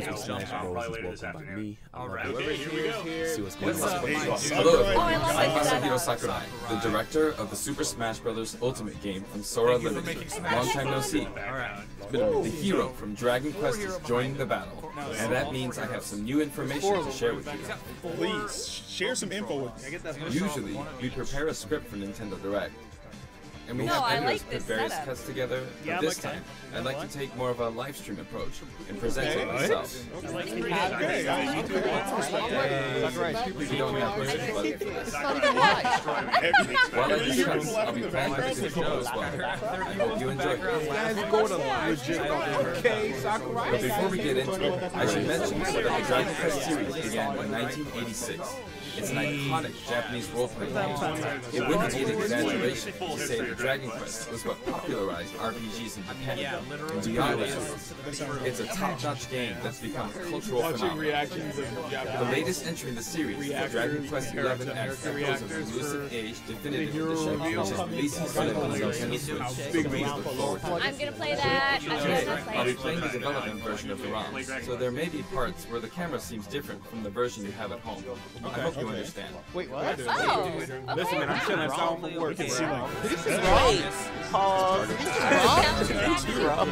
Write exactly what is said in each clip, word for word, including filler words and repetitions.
Super Smash Bros. Is welcomed by me. Alright, whoever here we go. here, see what's going on. Hello, I'm Mashup Sakurai, the director of the Super Smash Bros. Ultimate game from Sora Limited. Long time no see. It's been a, the hero from Dragon Quest is joining the battle, and that means I have some new information to share with you. Please, share some info with me. Usually, we prepare a script for Nintendo Direct, and we No, have I editors like put this various setup. cuts together, but Yeah, this okay. time, I'd like to take more of a live stream approach and present it Okay. myself. Okay, I need to If you don't have permission budget for this. It's not even live. While I discuss, I'll be playing with the show as well. I hope you enjoy it. Guys are going to live. Okay, Sakurai. But before we get into it, I should mention that the Dragon Quest series began in nineteen eighty-six. It's an iconic Japanese role-playing game. It wouldn't be an exaggeration to say that Dragon Quest was what popularized R P Gs in Japan. And beyond that, it's a top-notch game that's become a cultural phenomenon. The latest entry in the series is the Dragon Quest eleven X that goes of elusive age definitive edition, which is releasing soon on the Nintendo Switch, so please look forward to it. I'm gonna play that. I'm Today, gonna I'll be play. playing the development version of the ROM, so there may be parts where the camera seems different from the version you have at home. I hope you understand. Wait, what? Oh, okay. Listen, man, I'm sure that's all from work. This is wrong. Pause. This is wrong.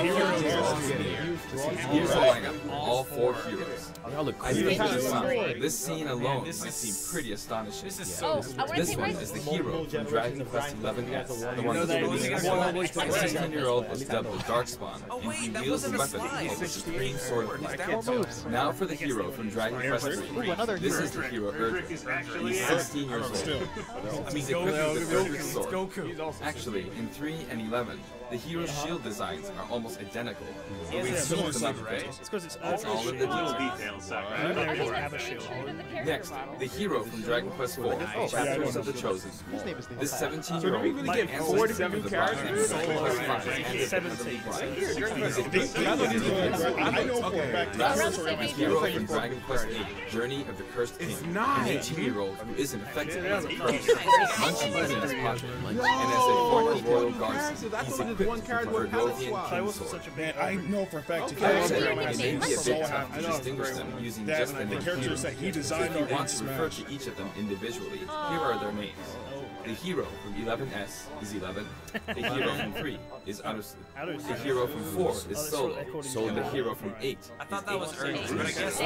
Here's the lineup, all four heroes. I think this, uh, this scene alone might seem pretty astonishing. Oh, I want to This take one my. is the hero from Dragon Quest eleven S, the one that's releasing a The sixteen-year-old was dubbed the Darkspawn, and he wields a weapon called the Supreme Sword of Light. Now for the hero from Dragon Quest three. This is the hero Erdrick. He's sixteen years old. He's equipped with the perfect sword. Actually, in three and eleven, the hero's shield designs are almost identical. But we switched them up a bit. It's because it's It's all in the details. Next, the hero from Dragon Quest four, Chapters of the Chosen. This seventeen-year-old So get forty-seven characters? He's seventeen. equipped I know for a fact the hero from Dragon Quest eight, Journey of the Cursed King, an eighteen-year-old who isn't affected by the curse. Munchie is in his pocket, and as a former royal guardsman, he's equipped with Vergovian King Sword. Man, I know for a fact However, Okay. it may be a bit tough to distinguish them using that just the the name characters hero. that he So designed if are you want in to refer Smash. to each of them individually, here are their names. The hero from eleven S is eleven. The hero from three is Arusu. The hero from four is Solo. And the hero from eight I thought that was Erdrick, but I guess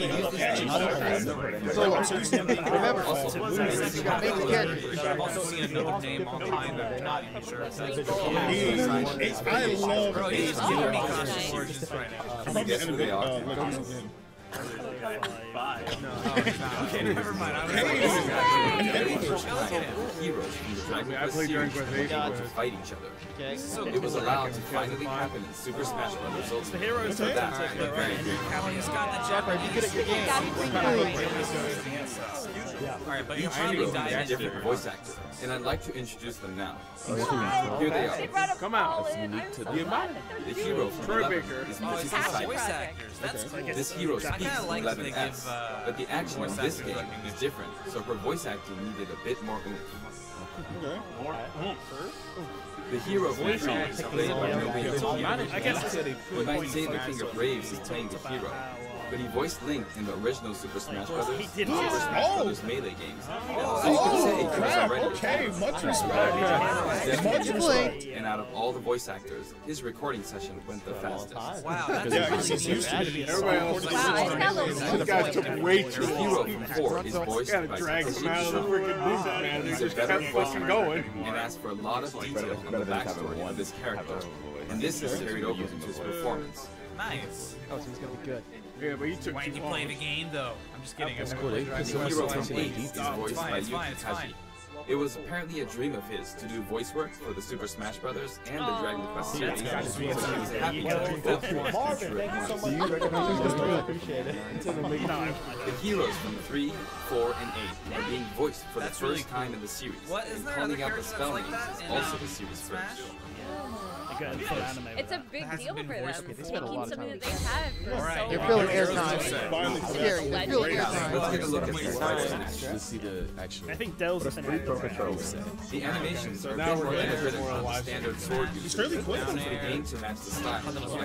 So, so he's gonna be Remember, Also, make the character. I've also seen another name online that I'm not even sure. It's I love Bro, he's it. giving me conscious origins right now. can you guess who they are? Uh, look, again. Okay, never mind. I'm The first time, heroes from the Dragon Quest series were able to fight each other. It was allowed to finally happen in Super Smash Bros. Ultimate. heroes So take that's it. very good. He's got the Shepard, jump. you good at your game. Alright, but Each you're hero already has a diving different voice actor, and I'd like to introduce them now. Here they They are. brought a Come out. ball in. I'm so You glad that The they're hero doing from Troy eleven Baker. is Oh, Mitsuki it's Passion not Saito. voice actors. That's cool. This hero I speaks kinda in like eleven that they S, give, uh, but the action in voice this actors game recognition. is different, so her voice acting needed a bit more oomph. Okay. The hero from three is played by Nobuo Tokiyo. I guess We might say the King of Braves is playing the hero, but he voiced Link in the original Super Smash Bros. Super Smash Bros. Melee games. So you can say he was Crap, already okay, much respect. definitely Much respect. and out of all the voice actors, his recording session went the fastest. Wow, that's Yeah, because he's used to it. Everybody else is Wow, it's got a little You guys took way too The long. hero from four is voiced Gotta by drag him Sakurai. out of the freaking booth, man. They He's a just veteran kept voice fucking actor going. and asked for a lot of detail on the backstory of this character, and this is carried over into his performance. nice. Oh, so he's gonna be good. Yeah, but you took Why too didn't you long. play the game though? I'm just kidding. That's I'm cool. They gonna put The the hero rest from of eight the is Oh, voiced it's fine, by it's fine, Yuki it's Kaji. fine. It was apparently a dream of his to do voice work for the Super Smash Bros. And the Dragon Quest series, so he was happy to do both worlds true at once. The heroes from three, four, and eight are being voiced for the That's first really cool. time in the series, What, is and there calling other out the characters spell like names that is in, also uh, the series Smash? first. good for anime. It's a big Hasn't deal been for voiced them. before. They spent a Making lot of something time that they've had for Alright. so They're long. filling Heroes airtime. set. Finally, Scary. They're Legend. filling Let's airtime. take a look at the fight snatch. Let's see the actual. I think Dell's the Free Pro Control set. The animations are a now bit we're more getting integrated more on the alive. standard sword He's use fairly for quick. the game to match the style.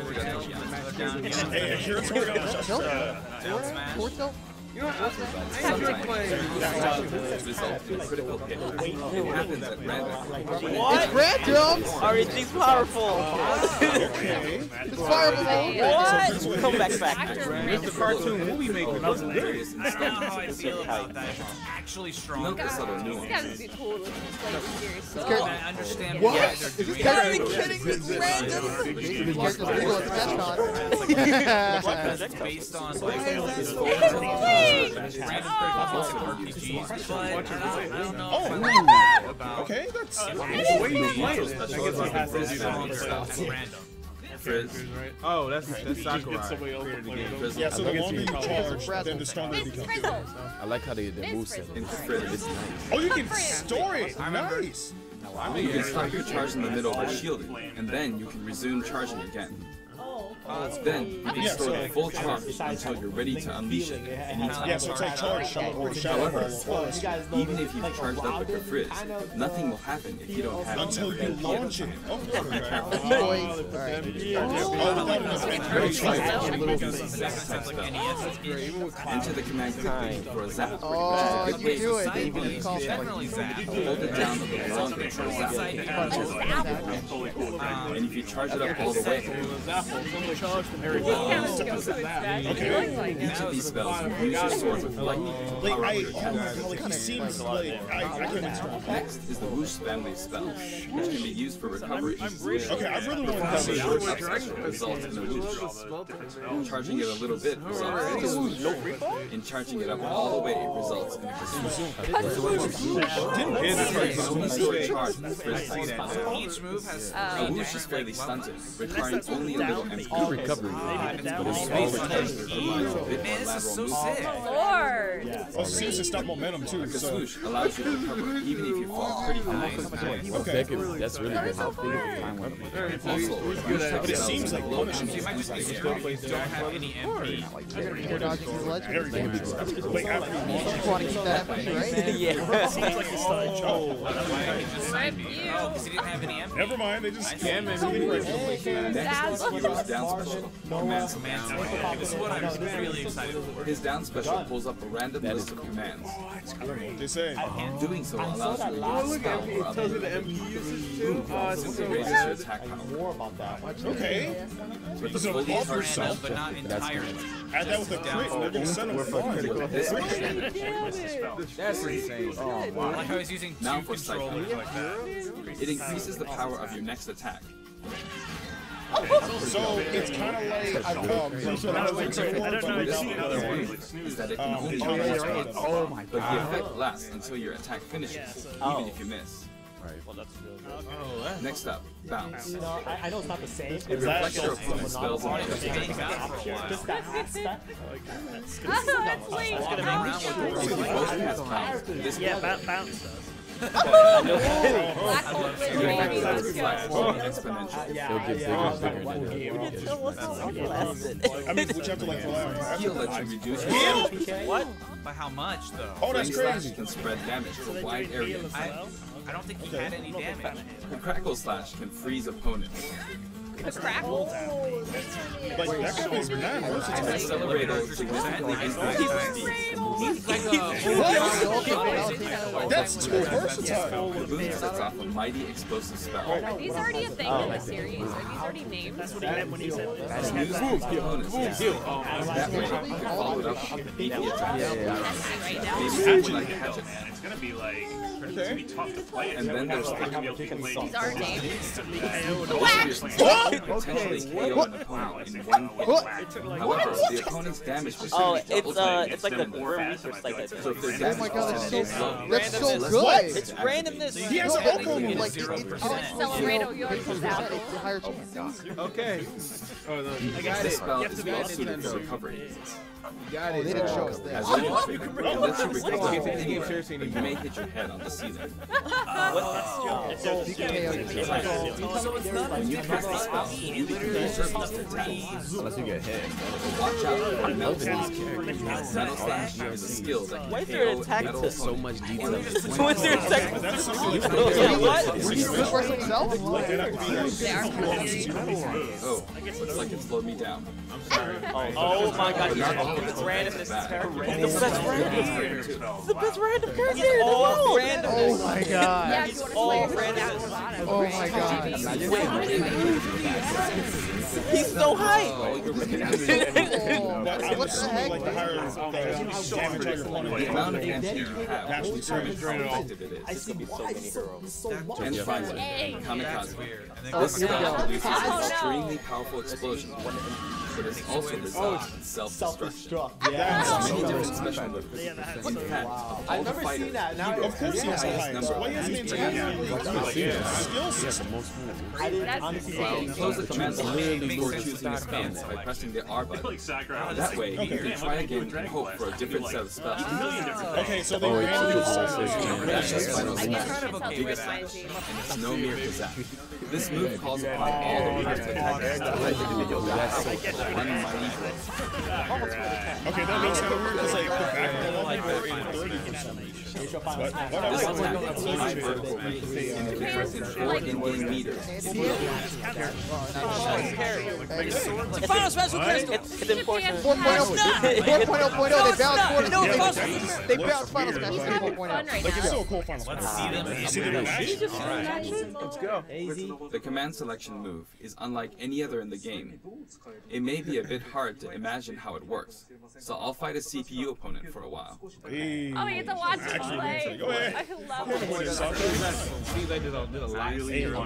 Hey, here's what we're gonna Nope. Down smash. Torso? Sometimes these result in a critical hit. It happens at random. What? Random! R N G's powerful. It's fireable! What? Come back, back. Actor The cartoon movie maker I don't know how I feel about that. It's actually strong. Note the subtle This nuance. guy would be cool to play serious. This Oh. I understand What? why Is they're this doing character it. kidding? This is random! This character's legal at Smash It's based on like random critical R P Gs, but I don't, I don't know if I like that about Okay, that's the way you play it. Special I guess he has to do stronger that. stuff. at random. Frizz. Oh, that's that's Get Sakurai. somebody else to play with Frizz. him. Yeah, so the I like longer you it. charge, then the stronger it Miss becomes. Frizzle. I like how they their Miss moveset. Frizzle. Into Frizz. It's nice. Oh, you can store it. Nice. You can stop your charge in the middle by shielding, and then you can resume charging again. Then you can Yeah, store so- the full charge until you're ready to unleash it anytime. Yeah, so it's like charge shot or shadow However, ball. even if you've charged up with your Frizz, nothing will happen if you don't have Until you launch it. Okay. Boys. Alright. Oh, that was Very slight. Sounds like N E S. Enter the command quickly for a zap. Oh, which is a you good do way it. to Even if it costs Definitely like zap. hold it down a little longer for a zap. And if you charge it up all the way, Kind of goes with that. It looks like each it. of these spells use your sword with lightning to Like, power up I, your oh my attack. god, like, he seems like, I, I couldn't tell. Next is the whoosh family of spells, which can be used for recovery. Okay, I really want to see Performing a short special results in a whoosh. Charging it a little bit results in a swoosh. In charging it up all the way, it results in a kasoosh. You can only store a charge in the first place possible. Each move has A whoosh is fairly stunted, requiring only a little M P. Recovery. But a swoosh provides a bit Man, more this is lateral so movement. sick. Lord. Oh, it seems to stop momentum too, A so. swoosh allows you to recover even if you fall pretty high. Okay. That could, that's really good. Also, But it seems like punishment. You might just be scared because you don't have any M P. air dodging is a legend. Very good. Like, after you launch You want to keep that M P, right? Yeah. Seems like you started Oh, Rip you. Oh, because he didn't have any M P. never mind, they just can't Next, heroes down special. Commands Man, down. this is what I'm really excited for. His down special pulls up a random list of commands. they say. Doing so allows you to use spell or other simply raises your attack power. Okay. With the So fully offer charged yourself. But not entirely. Add that with a crit, and they're gonna send them far. This That's insane. I like how he's using Now two for psychic. controllers like that. It increases the power of your next attack. So it's kind of like I um. So that was like so I don't know. This if you- other one is that it can only oh, be yeah, used right. once, Oh my but the effect lasts until your attack finishes, even if you miss. Next up, bounce. I know it's not the same. It reflects your opponent's spells and Just attacks. hang out for a while. Just that aspect. Oh, that's late. If you both have bounce, this Yeah, bounce, bounce does. Black hole with the effect baby. lasts Let's flat go. and exponential. Yeah, They'll get bigger yeah, and bigger and one bigger. game. I mean, which have to like rely on Heal lets you reduce your Heal? damage. What? By how much, though? Oh, that's Flame slash crazy. can spread damage to a wide area. I, I don't think he had any damage. The crackle slash can freeze opponents. The crackle. Like that could be nine versatile. Accelerator significantly increases speed. That's too versatile. The boom sets off a mighty explosive spell. Are these already a thing in the series? Are these already named? That's what he meant when he said this. Smooths opponents. That way, you can follow it up with beefy attacks. Right now. Maybe something like hatchet. It's gonna be like it's gonna be tough to play. And then there's the These are named. potentially K O an opponent in one hit. However, the opponent's damage percentage Oh, doubles it's uh, when you it's like a extend the we're effect. research like So if their Oh damage my god, that's percentage is so, low, that's so Randomness. good! It's randomness. He has an Oklahoma. Like, Zero it- it- percent. Accelerate your it's a higher chance. Okay. Oh no, you got this it. spell You have is to be well on suited for Nintendo. recovery. Got Oh, it. they didn't show us As this. an infantry, it lets you Can't recover take the game seriously but you may hit your head on the ceiling. What? So you can K O yourself. So it's not When you cast the spell, you can use your plus to attack. Unless you get hit. Watch out for Loving metal these characters. Metal Slash is a skill that Why can is there an K O attack metal to So much detail. Why is there an attack? That's something Yeah, you what? Would he switch for himself? They are kind of Oh, looks like it slowed me down. Oh my god, he's it's random. This is terrible. It's the best random. It's the best random character. It's all random. Oh my Yeah, god. if you want to all play random. down the bottom. Oh my god. He's so high. Oh, you're right. Oh, But I'm what the assuming heck? like the higher the damage on your opponent, The amount of damage you have Naturally will determine how effective it is. I see so many heroes. And finally, Hey. Kamikaze. Oh, This here we spell go. produces Oh, no. extremely powerful explosions, but it also results in self-destruction. Self-destruct. There Yeah. are many different special moves. In fact, of all I've the never fighters, seen that. Now, of course he has the highest highest. number Why of he has moves the per entire game. skill system? I didn't That's honestly insane. You close the command line before choosing a spell by pressing the R button. Like Sakurai. That way, you can try again and hope for a different set of spells. Okay, so they Oh, randomly it's decide. That's just final I guess smash. that's how Giga good Smash. my team. And it's no mere pizzazz. This move calls upon all the players to attack their style. One mighty blow. Okay, that makes kind of weird because like the back row like they're in thirty or something. But This whatever. attack is high vertical range, and if it was in four in-game meters, Final special crystal. It's, it's important. four point oh, four point oh, they bounced four No, they, no, they bounced Final Smash He's to having four fun point right Like it's now. still a cool final. Let's see them. You see them in action? Let's go. the command selection move is unlike any other in the game. It may be a bit hard to imagine how it works, so I'll fight a C P U opponent for a while. Hey. Oh, we get to watch him play. Go ahead. I love it. See, they did a, did a lot.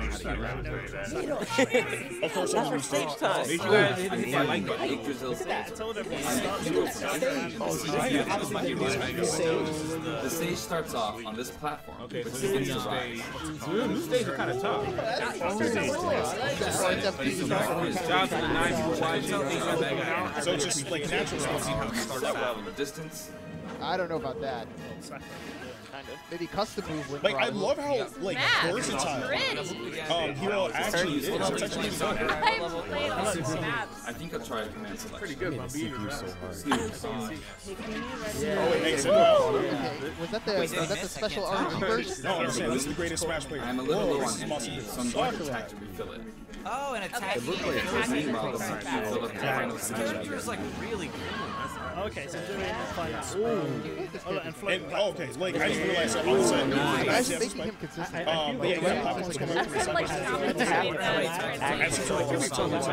Of course, I'm gonna Stage start. time. Did you guys I'm hit fighting by Yggdrasil stage. I'm a hero from The stage starts off on this platform, Okay, which so begins this to is rise. stage. New stage are kind of tough. Shout out to the nine people watching. So it's just like natural stuff. From the distance, I don't know about that. Maybe custom move would Like I love how like Matt, versatile pretty. um Hero actually is. It's actually so good. I've played all these maps. I think I'll try a command selection. Pretty good, my beat is so hard. Snooze. Oh wait, hey, so no, Okay, was that the was that the special R N G version? no, I'm saying this is the greatest Smash player. I'm a little low on This is energy, awesome. so I'm going to attack to refill it. Oh, and attack. Meanwhile, the C P U fill up the final smash. It's like really Okay, so doing the final. And oh, okay, like I didn't realize that all of a sudden. I was making him consistent. Um, but yeah, yeah, platforms come out from the I'm side like by side. dominating that. And so like every time it's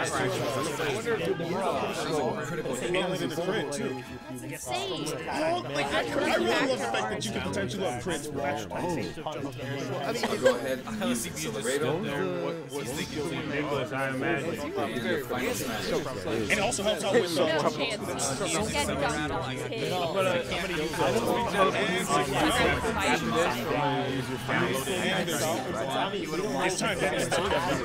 alien in the crit too. Insane. Well, like I, I really love the fact that you can potentially love crits with actual. I'll go ahead and use Accelerator What's thinking Nicholas, I imagine. and the final smash. And it also helps out with No uh, chance. You get dunked on. and there's it's time to And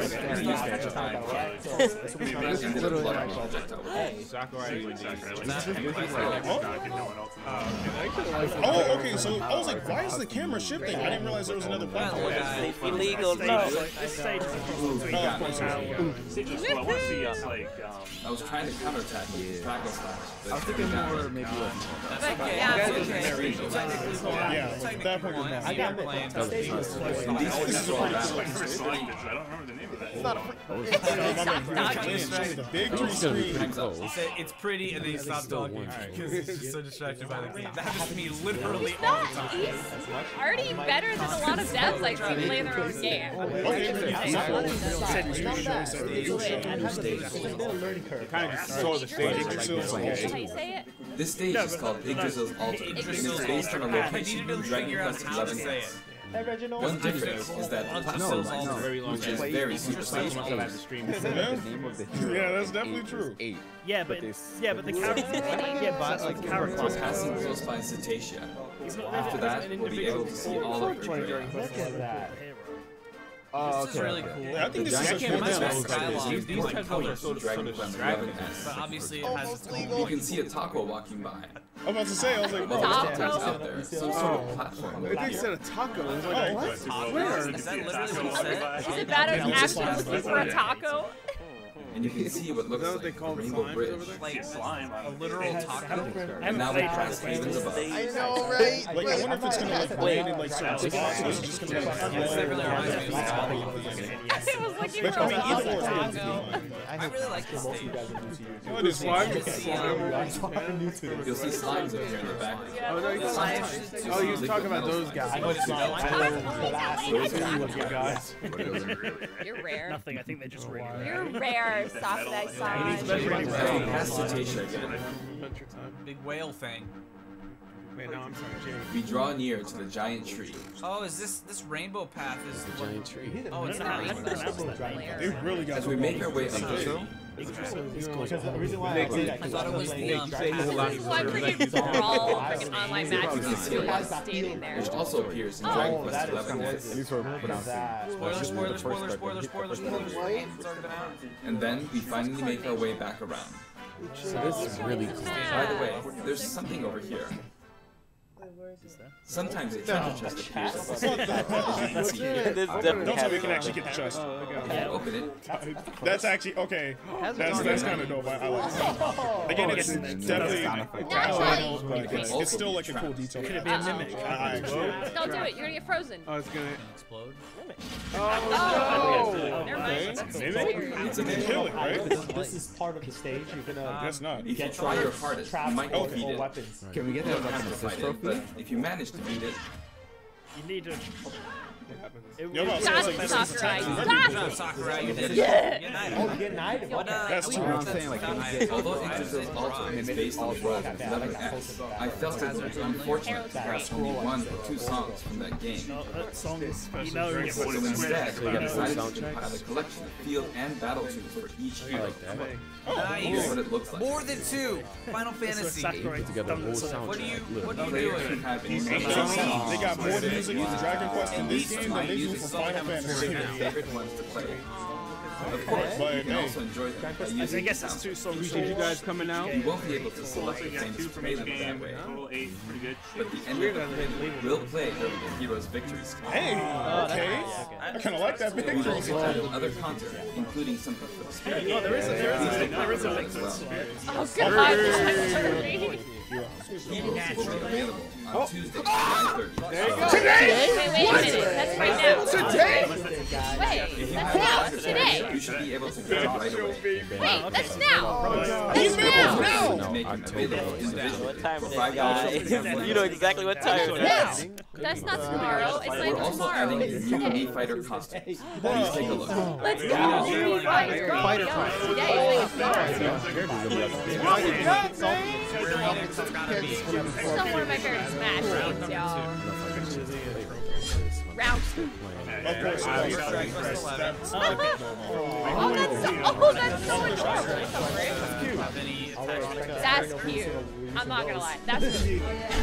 then a blood projectile. Sakurai. Oh, okay. So I was like, why is the camera shifting? I didn't realize there was another platform. Illegal. No. This stage Ooh, he got me. I want to see us like um, I was trying to counterattack with Dragon Slash, but I was thinking more maybe like Yeah. Yeah, like, that part is not. I got it. and these This is are all what battles. I don't remember the name of that. It's not a The big three screen. Time's up. It's pretty, and then he stops talking because he's just so distracted by the game. That happens to me literally He's all not. the time. He's already better than a lot of devs I see play their own game. Okay, A lot of devs There's been a learning curve. Kind of just saw the stage. That's how you say it? This stage is called Yggdrasil's Altar, and it's based on a I location needed in to Dragon figure out Quest how to eleven say it. hits. Hey, Reginald. One difference is that the platform no, no. Very long which is very super stage I'm about to stream this. Yeah, name of the hero. yeah, that's definitely true. Eight. Yeah, but yeah, but the character. Yeah, but like character. passing close by Cetacea. After that, we'll be able to see all of her trail. Look at that. Oh, This is okay. really cool. Yeah, I think this I is a can't cool remember design. the dialogue. These These like types colors, of so Dragon Quest eleven has. But obviously it has its own. You can see a taco walking by. I'm about to say, I was like, Well, oh, it's out there. Some sort of platform. I think it said a taco. I was like, what? Where? Is that literally what it said? Is it bad as actually looking for a taco? And you can see what looks Is that what they like a call rainbow slimes bridge. over there? Like Slime. a literal taco. And now we pass Ravens above. I know, right? like, I wonder if it's gonna like blade in like certain spots, or is it just gonna be like Yes, that really reminds me of this I was looking Which, for I a mean, either or is taco. good. I really like this stage. What is slime? Slime. You'll see slimes up here in the back. Oh, no, you Sometimes Oh, you was talking about those guys. guys. You're rare. Nothing. I think they're just rare. You're rare, Sakurai-san. Pass the Tasha again. Big whale thing. Wait, no, I'm sorry, Jay. We draw near to the giant tree. Oh, is this this rainbow path is the giant tree? Oh, it's I not don't know how to pronounce that name. They really got As we make our way up the tree, Because the reason why I say that I thought it was the um, Well, I figured we're all freaking online matches and still standing there. which also appears in Dragon Quest eleven S. Spoiler, spoiler, spoiler, spoiler, spoiler, spoiler. It's already been out. And then we finally make our way back around. So this is really cool. By the way, there's something over here. Sometimes a treasure chest appears. As you can see here. Don't tell me we can actually get the chest. If you open it, That's actually okay. That's that's kind of dope. I, I like that. Again, it's definitely Naturally. but it's, it's still like a cool detail. Could it be a mimic? I actually. Don't do it. You're gonna get frozen. Oh, it's gonna Explode. Oh, Never okay. mind. It's a kill it, right? This is part of the stage. You're gonna Guess not. if you try your hardest, you might all defeat it. weapons. Can we get You that don't back have to to the fight trophy? it, but if you manage to beat it, You need to. It Yo, was- no, Got so it, it's like- Sakurai. Good Stop! job, Sakurai. You did it. Yeah. Get an item. Oh, get an item. What, uh, That's we true. want I'm that saying, like, stuff. although Yggdrasil's ultimate is based on the world of eleven S, I felt it would be unfortunate to pass only one or two songs from that game. No, that song is. You know, you get So what instead, we decided to compile a collection of field and battle tunes for each hero. Here's what Nice. it looks like. More than two. Final Fantasy. Sakurai Together a whole done What do you soundtrack. What are you Players doing? who have been They got more music in Dragon Quest in this game than they do for Final Fantasy. their favorite ones to play. Of course, But, you can hey. also enjoy them by I using guess the it's sound. two songs. Appreciate you guys coming out. You won't be able to select the Yeah, famous two from each prelude that game. way, Total eight. Pretty good. but the end of the prelude will play during the hero's victories. Hey, okay. I kind of like that We victory. also added other content, including something for the spirit. Oh, there is a there is a there is a as mix. well. Oh, God. That's Heroes will be available on Tuesday, July thirtieth. Wait, wait a minute. That's right now. Today? Wait, that's now. Today. You should be able to get it right away. Wait, that's now. He's now. To make them available individually What time for is it, five dollars. guys? You know exactly what time it Now. is. That's not tomorrow. It's We're like also tomorrow. adding It's new today. Mii Fighter costumes. Please take a look. Let's go. Mii Fighter. Fighter Yo, fight. today is like still one of my favorite Smash games, y'all. Round two. Of course, that's Oh, that's so, oh, that's so adorable. Have any attached That's cute. I'm not gonna lie. That's cute.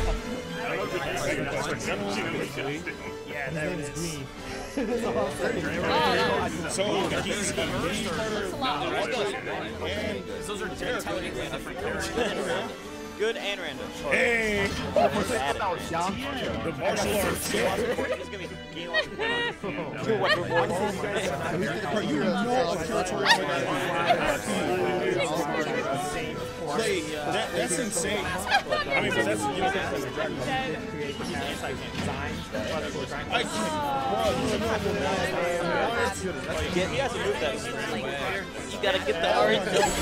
Yeah, there it is. Oh, that was, so he's that's a lot. Those are technically different characters. Good and random. hey, Added. the martial arts. It's gonna be game on. Are you know a Hey, that, that's insane. I mean, but that's you know that's a Dragon Ball. I You get- you have to move that. You gotta get the orange.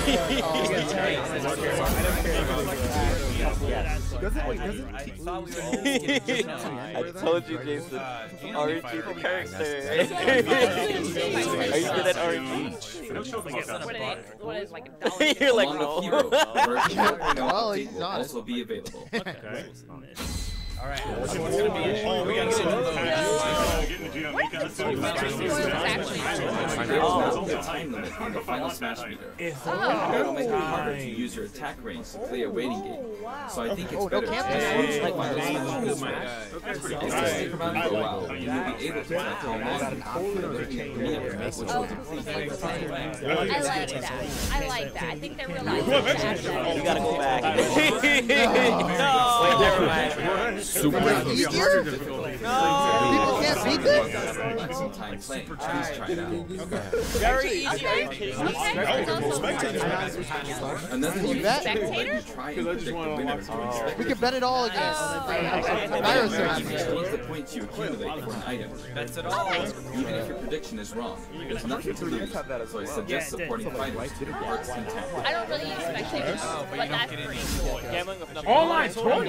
I thought we were getting just now. I told you, Jason. Uh, R N G the character. Are you good at R N G? What is, what is like a dollar? You're like, Along with no. Hero, version four point oh Well, update he's will not. also be available. All right. So what's gonna be? We gotta get into those. Getting the G M. There is now a time limit on the final smash meter. It will make it harder to use your attack range to play a waiting game. So I think it's better to play the final smash. It's to stick around for a while, and you'll be able to tell how long you have looking at the meter, which will complete the play. I like that. I like that. I think they're realizing that. You gotta go back. No! Wait, never mind. Super easier? People can't beat this? Some time playing. Please try it out. Very easy. Are you kidding me? Another new bet? spectator? Try and predict the winner. We can bet it all again. Virus You can change the points you accumulate for an item. That's it all. Even if your prediction is wrong, there's nothing to lose. So I suggest supporting fighters to the works intent. I don't really use spectators, but that's pretty cool. Gambling with nothing. All my Finally!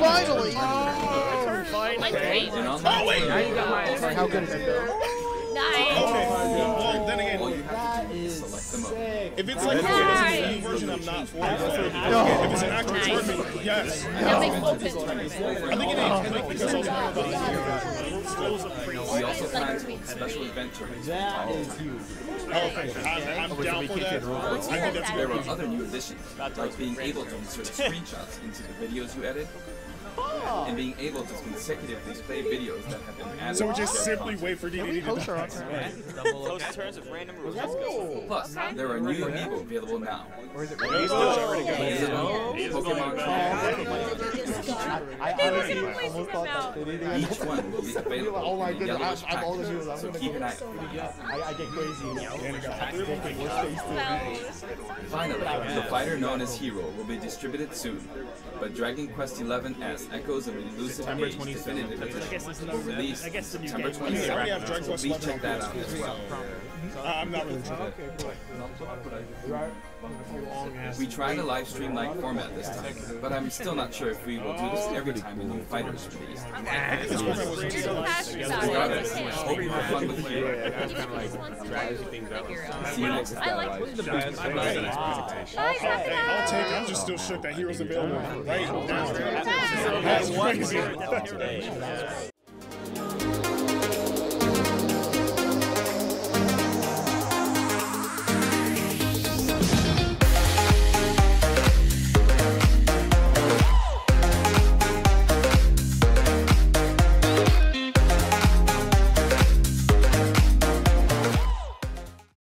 Like great. And on that, Now you got my. Sorry, how good is it? Nice. Well, then again, all you have to do is select the mode. if it's like if it's a new version, I'm not for it. If it's an actual tournament, yes. That makes open. I think it is. Like, because I was worried about We also plan to hold special event tournaments. That is huge. Okay, I'm, I'm down for that. I think that's There good. are other new additions, like being able to insert screenshots into the videos you edit, and being able to consecutively play videos that have been added. So we to just their simply wait for D D D to Poster on Close turns of random rules. Let's go. Plus, there are new amiibo available now. Or is it Pokemon I honestly almost thought that they didn't Each one will be available Oh my in goodness, yellowish I'm, I'm all the packaging, news. I'm so gonna keep go. an eye out. I, I get crazy. Finally, the fighter known as Hero will be distributed soon, but Dragon Quest eleven S Echoes of an Elusive Age Definitive Edition will release September twenty-seventh, so please check that out as well. Uh, I'm not really sure. We tried a live stream-like format this time, but I'm still not sure if we will do this every time a new fighter is released. Regardless, hope you have fun with Hero. See you next I time. like I'll take it. I'm just still shook that Hero's available right now. That's crazy.